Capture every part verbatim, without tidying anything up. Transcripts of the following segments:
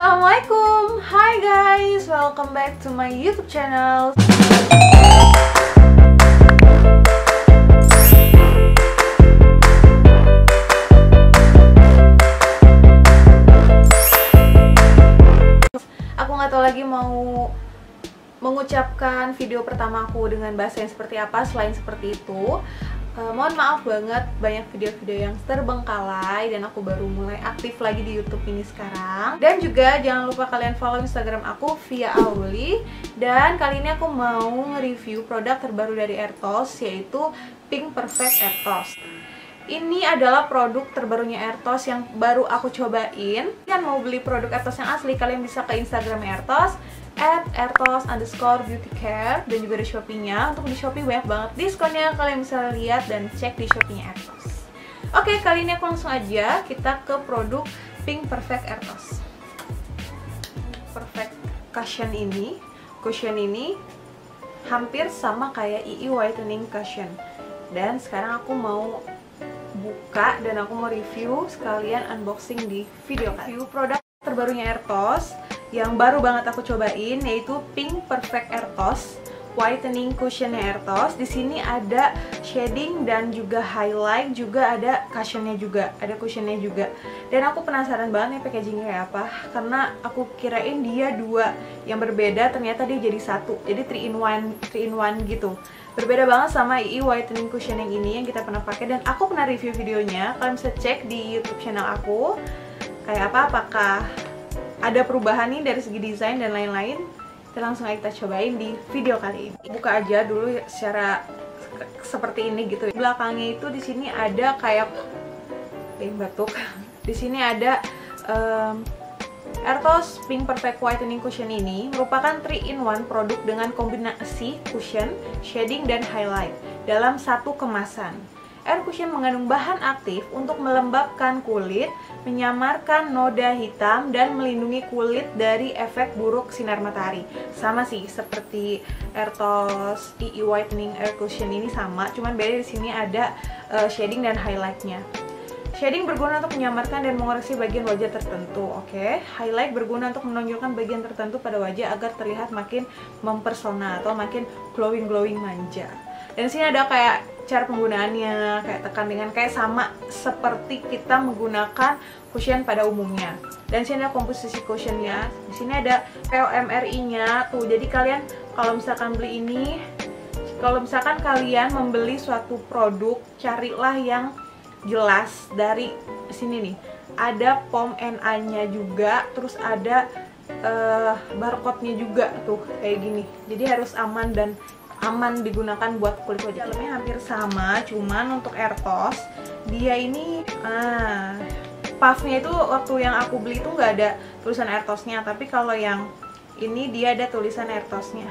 Assalamualaikum, hi guys, welcome back to my YouTube channel. Aku nggak tahu lagi mau mengucapkan video pertamaku dengan bahasa yang seperti apa selain seperti itu. Uh, mohon maaf banget, banyak video-video yang terbengkalai dan aku baru mulai aktif lagi di YouTube ini sekarang. Dan juga jangan lupa kalian follow Instagram aku via Auli. Dan kali ini aku mau nge-review produk terbaru dari Airtos, yaitu Pink Perfect Airtos. Ini adalah produk terbarunya Airtos yang baru aku cobain. Kalian mau beli produk Airtos yang asli, kalian bisa ke Instagram Airtos at airtos underscore beauty care, dan juga di Shopee-nya. Untuk di Shopee banyak banget diskonnya, kalian bisa lihat dan cek di Shopee-nya Airtos. Oke, kali ini aku langsung aja kita ke produk Pink Perfect Airtos. Perfect Cushion ini, cushion ini hampir sama kayak I I Whitening Cushion. Dan sekarang aku mau buka dan aku mau review sekalian unboxing di video kali. Review produk terbarunya Airtos yang baru banget aku cobain, yaitu Pink Perfect Airtos Whitening Cushionnya Airtos. Di sini ada shading dan juga highlight, juga ada cushionnya juga, ada cushionnya juga. Dan aku penasaran banget nih packagingnya kayak apa, karena aku kirain dia dua yang berbeda, ternyata dia jadi satu, jadi three in one, three in one gitu. Berbeda banget sama I I Whitening Cushion yang ini yang kita pernah pakai dan aku pernah review videonya. Kalian bisa cek di YouTube channel aku kayak apa, apakah ada perubahan nih dari segi desain dan lain-lain. Kita langsung aja kita cobain di video kali ini. Buka aja dulu secara seperti ini gitu. Belakangnya itu di sini ada kayak eh batuk. Di sini ada um, Airtos Pink Perfect Whitening Cushion ini merupakan three in one produk dengan kombinasi cushion, shading, dan highlight dalam satu kemasan. Air Cushion mengandung bahan aktif untuk melembabkan kulit, menyamarkan noda hitam, dan melindungi kulit dari efek buruk sinar matahari. Sama sih seperti Airtos I I Whitening Air Cushion ini sama, cuman beda di sini ada uh, shading dan highlightnya. Shading berguna untuk menyamarkan dan mengoreksi bagian wajah tertentu, oke. Okay? Highlight berguna untuk menonjolkan bagian tertentu pada wajah agar terlihat makin mempersona atau makin glowing-glowing manja. Dan sini ada kayak cara penggunaannya, kayak tekan dengan kayak sama seperti kita menggunakan cushion pada umumnya. Dan sini ada komposisi cushionnya. Di sini ada P O M R I-nya tuh. Jadi kalian kalau misalkan beli ini, kalau misalkan kalian membeli suatu produk, carilah yang jelas. Dari sini nih ada P O M N A-nya juga, terus ada uh, barcode-nya juga tuh kayak gini. Jadi harus aman dan aman digunakan buat kulit wajah. Dalamnya hampir sama, cuman untuk Airtos dia ini ah, puffnya itu waktu yang aku beli itu nggak ada tulisan Airtosnya, tapi kalau yang ini dia ada tulisan Airtosnya.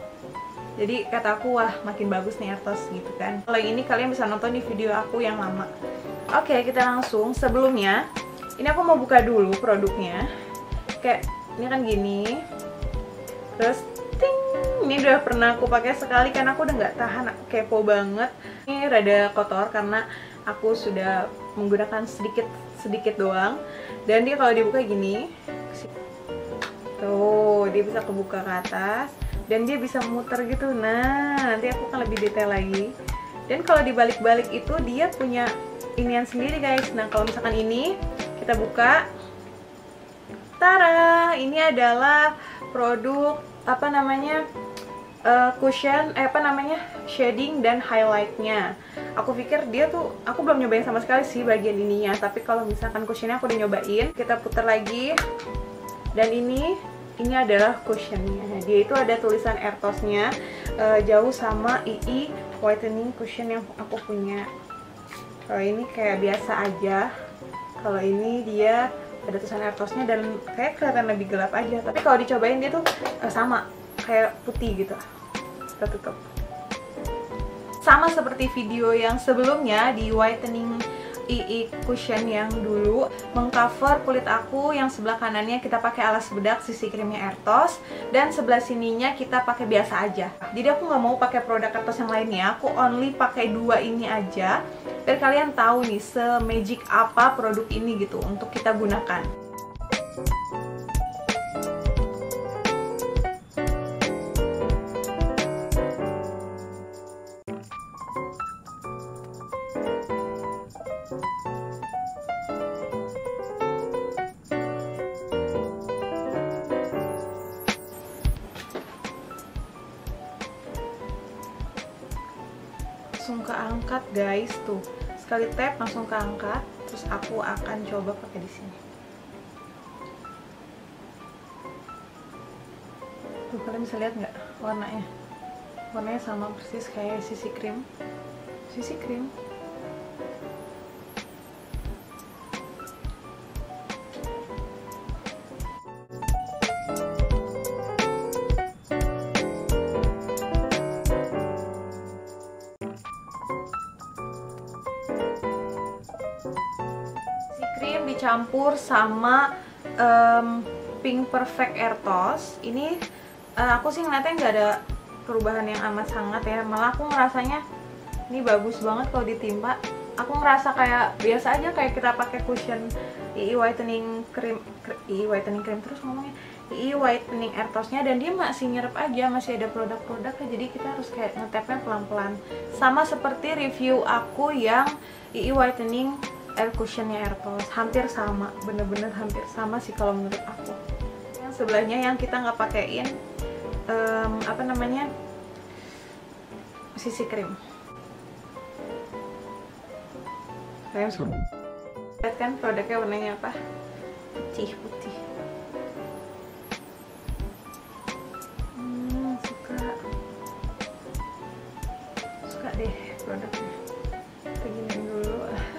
Jadi kata aku, wah makin bagus nih Airtos gitu kan. Kalau yang ini kalian bisa nonton di video aku yang lama. Oke, kita langsung. Sebelumnya ini aku mau buka dulu produknya. Kayak ini kan gini, terus ting, ini udah pernah aku pakai sekali kan, aku udah nggak tahan, aku kepo banget. Ini rada kotor karena aku sudah menggunakan sedikit sedikit doang. Dan dia kalau dibuka gini, tuh dia bisa kebuka ke atas dan dia bisa muter gitu. Nah, nanti aku akan lebih detail lagi. Dan kalau dibalik-balik itu dia punya inian sendiri guys. Nah, kalau misalkan ini kita buka, tara, ini adalah produk apa namanya uh, cushion, eh, apa namanya shading dan highlightnya. Aku pikir dia tuh, aku belum nyobain sama sekali sih bagian ininya, tapi kalau misalkan cushionnya aku udah nyobain. Kita putar lagi, dan ini ini adalah cushionnya. Dia itu ada tulisan Airtosnya, uh, jauh sama I I Whitening Cushion yang aku punya. Kalau ini kayak biasa aja, kalau ini dia ada tulisan Airtosnya dan kayak kelihatan lebih gelap aja. Tapi kalau dicobain dia tuh uh, sama kayak putih gitu. Kita tutup. Sama seperti video yang sebelumnya di Whitening I I Cushion yang dulu, mengcover kulit aku yang sebelah kanannya kita pakai alas bedak sisi krimnya Airtos, dan sebelah sininya kita pakai biasa aja. Jadi aku nggak mau pakai produk Airtos yang lainnya, aku only pakai dua ini aja. Biar kalian tahu nih se-magic apa produk ini gitu untuk kita gunakan. keangkat guys, tuh sekali tap langsung keangkat. Terus aku akan coba pakai di sini. Tuh kalian bisa lihat nggak warnanya? Warnanya sama persis kayak C C cream. C C cream. Cream dicampur sama um, Pink Perfect Airtos. Ini uh, aku sih ngeliatnya nggak ada perubahan yang amat sangat ya, malah aku ngerasanya ini bagus banget kalau ditimpa. Aku ngerasa kayak biasa aja, kayak kita pakai cushion I I whitening cream, I I whitening cream terus ngomongnya I I whitening Airtosnya, dan dia masih nyerap aja, masih ada produk-produknya, jadi kita harus kayak ngetapnya pelan-pelan. Sama seperti review aku yang I I whitening air cushionnya Airtos, hampir sama, bener-bener hampir sama sih kalau menurut aku. Yang sebelahnya yang kita nggak pakein um, apa namanya C C cream. Kalian lihat kan produknya warnanya apa? Putih putih. Hmm, suka suka deh produknya. Begini dulu.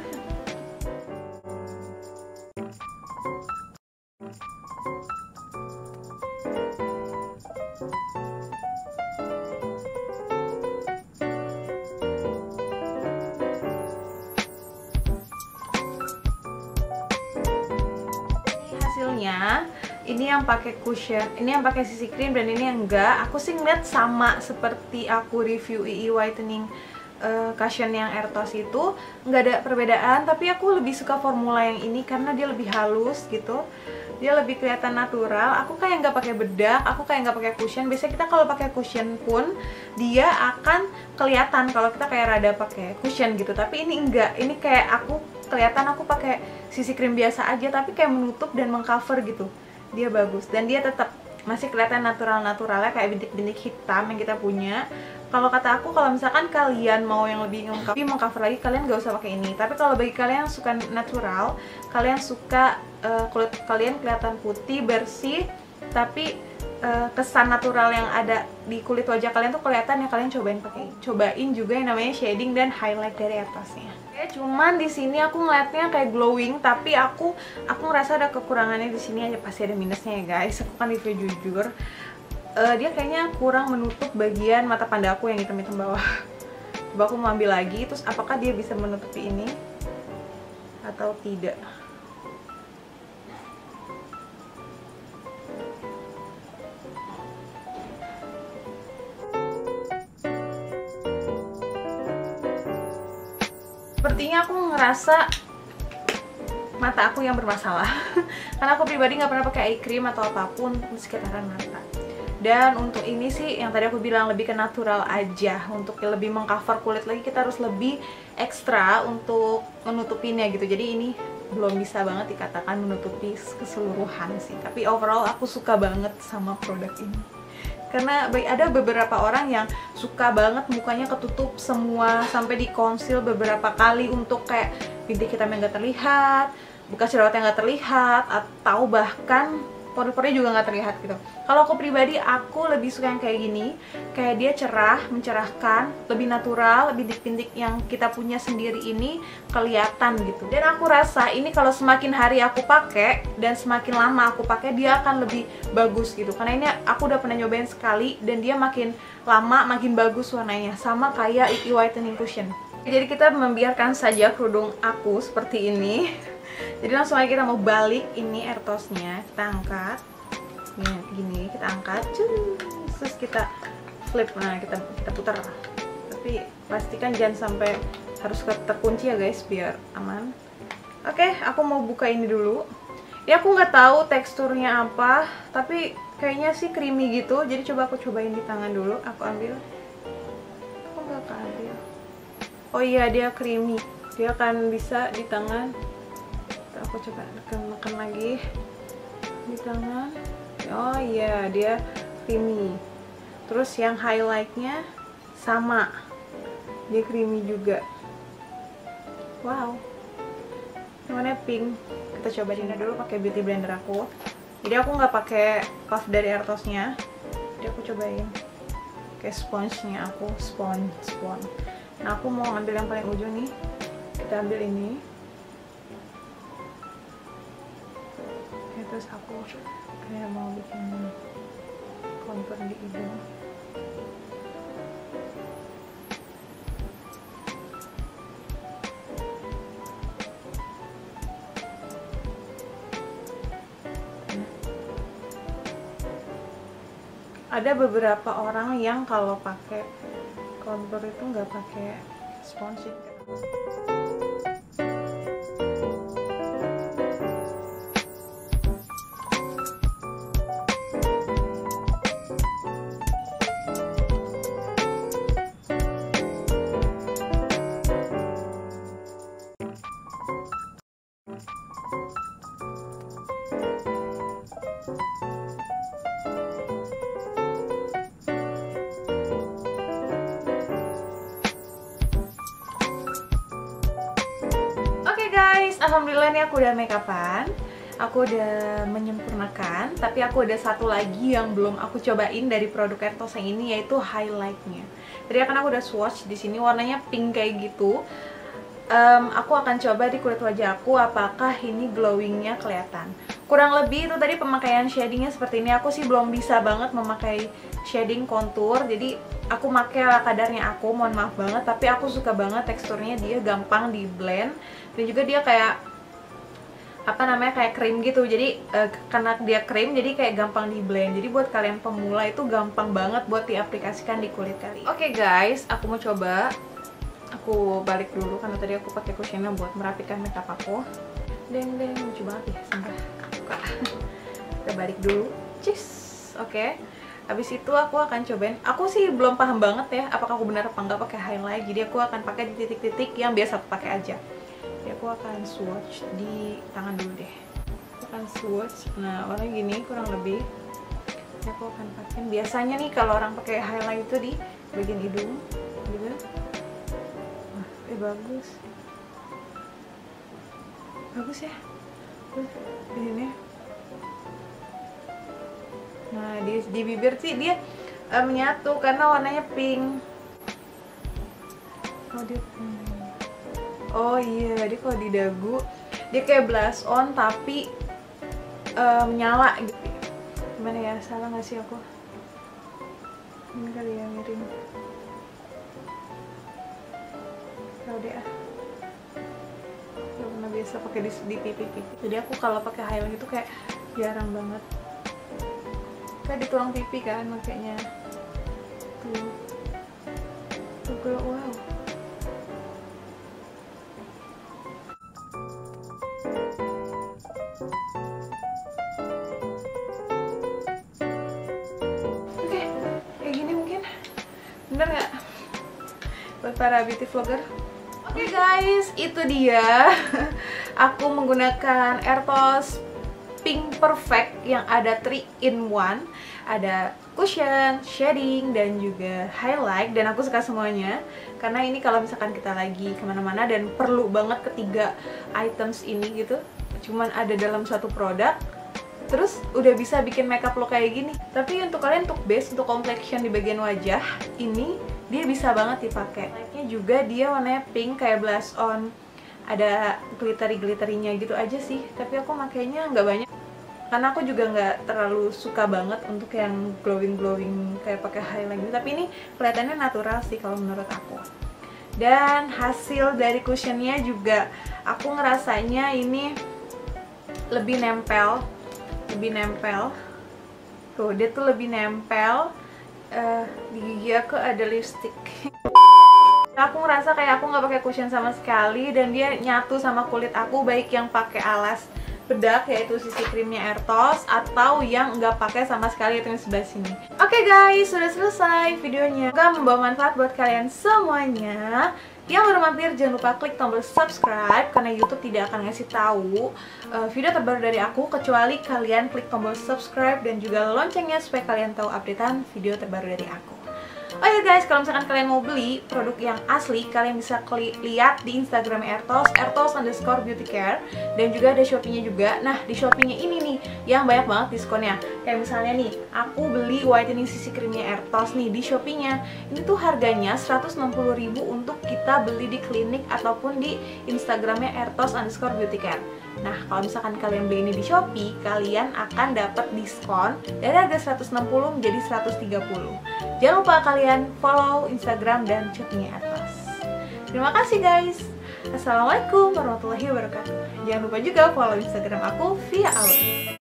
Hasilnya ini yang pakai cushion, ini yang pakai C C cream, dan ini yang enggak. Aku sih ngeliat sama seperti aku review I I whitening uh, cushion yang Airtos itu, nggak ada perbedaan. Tapi aku lebih suka formula yang ini karena dia lebih halus gitu, dia lebih kelihatan natural. Aku kayak nggak pakai bedak, aku kayak nggak pakai cushion. Biasanya kita kalau pakai cushion pun dia akan kelihatan kalau kita kayak rada pakai cushion gitu, tapi ini enggak. Ini kayak aku kelihatan aku pakai C C cream biasa aja, tapi kayak menutup dan mengcover gitu. Dia bagus, dan dia tetap masih kelihatan natural-naturalnya kayak bintik-bintik hitam yang kita punya. Kalau kata aku, kalau misalkan kalian mau yang lebih mengcover, mengcover lagi, kalian gak usah pakai ini. Tapi kalau bagi kalian yang suka natural, kalian suka uh, kulit kalian kelihatan putih, bersih, tapi uh, kesan natural yang ada di kulit wajah kalian tuh kelihatan, ya kalian cobain pakai. Cobain juga yang namanya shading dan highlight dari atasnya. Ya, cuman di sini aku ngeliatnya kayak glowing, tapi aku aku ngerasa ada kekurangannya di sini aja, pasti ada minusnya ya guys. Aku kan review jujur. Uh, dia kayaknya kurang menutup bagian mata panda aku yang hitam-hitam bawah. Coba aku mau ambil lagi, terus apakah dia bisa menutupi ini atau tidak? Sepertinya aku ngerasa mata aku yang bermasalah. Karena aku pribadi nggak pernah pakai eye cream atau apapun di sekitaran mata. Dan untuk ini sih yang tadi aku bilang lebih ke natural aja. Untuk lebih mengcover kulit lagi kita harus lebih ekstra untuk menutupinnya gitu. Jadi ini belum bisa banget dikatakan menutupi keseluruhan sih. Tapi overall aku suka banget sama produk ini. Karena ada beberapa orang yang suka banget mukanya ketutup semua sampai di conceal beberapa kali untuk kayak bintik hitam yang gak terlihat, bekas jerawat yang gak terlihat, atau bahkan pori-porinya juga nggak terlihat gitu. Kalau aku pribadi, aku lebih suka yang kayak gini, kayak dia cerah, mencerahkan, lebih natural, bintik-bintik yang kita punya sendiri ini kelihatan gitu. Dan aku rasa ini kalau semakin hari aku pakai dan semakin lama aku pakai, dia akan lebih bagus gitu. Karena ini aku udah pernah nyobain sekali dan dia makin lama makin bagus warnanya, sama kayak I I whitening cushion. Jadi kita membiarkan saja kerudung aku seperti ini. Jadi langsung aja kita mau balik ini Airtosnya, kita angkat gini, gini kita angkat, terus kita flip, nah kita kita putar. Tapi pastikan jangan sampai harus terkunci ya guys, biar aman. Oke, aku mau buka ini dulu. Ya aku nggak tahu teksturnya apa, tapi kayaknya sih creamy gitu. Jadi coba aku cobain di tangan dulu. Aku ambil. Aku nggak ambil. Oh iya, dia creamy. Dia akan bisa di tangan. Aku coba tekan lagi di tangan. Oh iya, dia creamy. Terus yang highlightnya sama, Dia creamy juga. Wow. Yang warnanya pink. Kita coba ini dulu pakai beauty blender aku. Jadi aku nggak pakai puff dari Airtos-nya. Jadi aku cobain kayak sponge-nya aku, sponge, sponge. Nah, aku mau ambil yang paling ujung nih. Kita ambil ini. Ya, terus aku kayak mau bikin contour di hidung. Ada beberapa orang yang kalau pakai contour itu nggak pakai sponsor. Guys, alhamdulillah nih aku udah make upan, aku udah menyempurnakan. Tapi aku ada satu lagi yang belum aku cobain dari produk Airtos yang ini, yaitu highlightnya. Tadi kan aku udah swatch di sini warnanya pink kayak gitu. Um, aku akan coba di kulit wajah aku apakah ini glowingnya kelihatan. Kurang lebih itu tadi pemakaian shadingnya seperti ini. Aku sih belum bisa banget memakai shading contour, jadi aku pakai ala kadarnya aku, mohon maaf banget. Tapi aku suka banget teksturnya, dia gampang di blend. Dan juga dia kayak apa namanya, kayak krim gitu. Jadi uh, karena dia krim jadi kayak gampang di blend. Jadi buat kalian pemula itu gampang banget buat diaplikasikan di kulit kalian. Oke okay guys, aku mau coba. Aku balik dulu karena tadi aku pakai cushionnya buat merapikan makeup aku. Deng deng, lucu banget ya, sumpah. Suka. Kita balik dulu. Cheers. Oke. Okay. Habis itu aku akan cobain. Aku sih belum paham banget ya apakah aku benar apa enggak pakai highlight. Jadi aku akan pakai di titik-titik yang biasa aku pakai aja. Jadi aku akan swatch di tangan dulu deh. Aku akan swatch. Nah, warnanya gini kurang lebih. Jadi aku akan pakai. Biasanya nih kalau orang pakai highlight itu di bagian hidung, gitu. Wah, eh bagus. Bagus ya. Terus ini. Nah, di, di bibir sih dia uh, menyatu karena warnanya pink. Oh, dia pink. Oh iya, dia kalau di dagu dia kayak blush on tapi uh, menyala gitu. Gimana ya, salah nggak sih aku? Ini kali ya miring. Tahu deh ah. Gak pernah biasa pakai di, di pipi-pipi. Jadi aku kalau pakai highlight itu kayak jarang banget. Kayak di tulang pipi kan makanya. Tuh. Tuh gue, wow. Oke, kayak gini mungkin. Bener nggak? Buat para beauty vlogger. Oke okay guys, itu dia. Aku menggunakan Airtos Pink Perfect yang ada three in one. Ada cushion, shading, dan juga highlight. Dan aku suka semuanya karena ini kalau misalkan kita lagi kemana-mana dan perlu banget ketiga items ini gitu, cuman ada dalam satu produk, terus udah bisa bikin makeup lo kayak gini. Tapi untuk kalian, untuk base, untuk complexion di bagian wajah, ini dia bisa banget dipakai. Highlightnya juga dia warnanya pink kayak blush on, ada glittery-glitterinya gitu aja sih. Tapi aku makainya nggak banyak karena aku juga nggak terlalu suka banget untuk yang glowing-glowing kayak pakai highlight gitu. Tapi ini kelihatannya natural sih kalau menurut aku. Dan hasil dari cushionnya juga aku ngerasanya ini lebih nempel, lebih nempel. Tuh, dia tuh lebih nempel. Uh, di gigi aku ada lipstick. Aku ngerasa kayak aku nggak pakai cushion sama sekali dan dia nyatu sama kulit aku, baik yang pakai alas bedak yaitu sisi krimnya Airtos atau yang nggak pakai sama sekali, itu yang sebelah sini. Oke okay guys, sudah selesai videonya. Semoga membawa manfaat buat kalian semuanya. Yang baru mampir jangan lupa klik tombol subscribe karena YouTube tidak akan ngasih tahu uh, video terbaru dari aku kecuali kalian klik tombol subscribe dan juga loncengnya supaya kalian tahu updatean video terbaru dari aku. Oh ya guys, kalau misalkan kalian mau beli produk yang asli, kalian bisa lihat di Instagram Ertos, ertos underscore beauty care. Dan juga ada Shopee-nya juga. Nah, di Shopee-nya ini nih, yang banyak banget diskonnya. Kayak misalnya nih, aku beli whitening C C creamnya Ertos nih di Shopee-nya. Ini tuh harganya seratus enam puluh ribu untuk kita beli di klinik ataupun di Instagramnya ertos underscore beauty care. Nah, kalau misalkan kalian beli ini di Shopee, kalian akan dapat diskon dari harga seratus enam puluh menjadi seratus tiga puluh. Jangan lupa kalian follow Instagram dan Shopee-nya Ertos. Terima kasih guys. Assalamualaikum warahmatullahi wabarakatuh. Jangan lupa juga follow Instagram aku via Audi.